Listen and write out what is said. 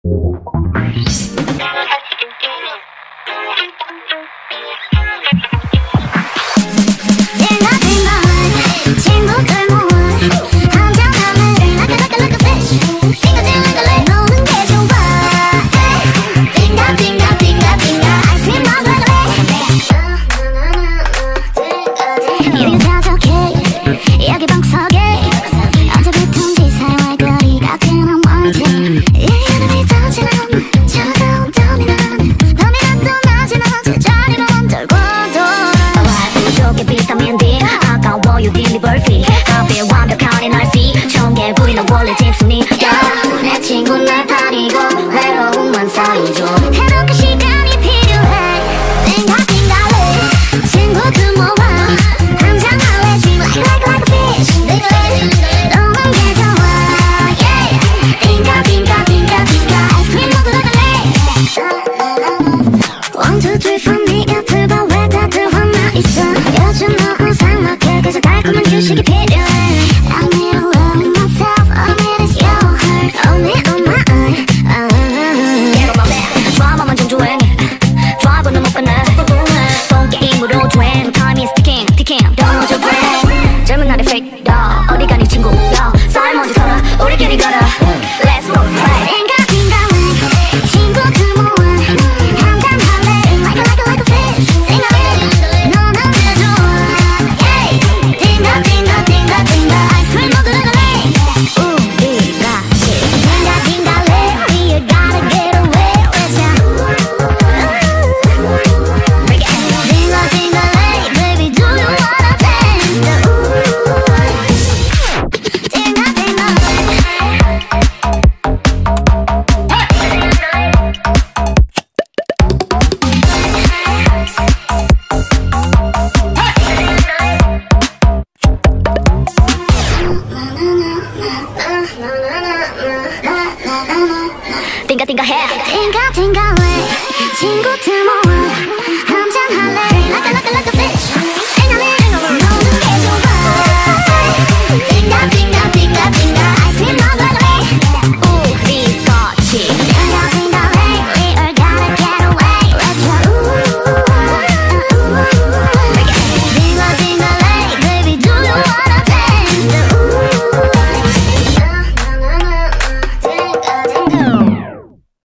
원래 집순이야. 내 친구 날 버리고 외로움만 쌓이죠. 해놓고 시간이 필요해. 띵가띵가래 친구들 모아 한잔 할래. Dream like a fish. 너만 게 좋아. Yeah. 띵가띵가띵가띵가 아이스크림 먹으러 갈래. 1, 2, 3, 4 네 곁을 봐. 왜 다들 화나 있어. 요즘 너무 삭막해. 그래서 달콤한 휴식이 필요해. I need a love myself. All I need is your heart. Only on my eye. Get on my back. 드라마만 좀 조용해. 드라이브는 못 끝내. 폰 게임으로 조행. Time is ticking, ticking. Don't lose your brain. 젊은 날의 fake dog. 어디 가니 친구. 쌀 먼저 털어. 우리끼리 걸어. Let's go play. 띵가띵가래 친구들 모아 한잔 할래. Like a fish. 너는 왜 좋아. Yeah. 띵가띵가띵가띵가 아이스크림 먹으러 갈래. 우리가 띵가띵가래. We gotta get away. Let's go. 띵가띵가래. Baby do you wanna dance? 띵가띵가 해. 띵가띵가래 친구들 모아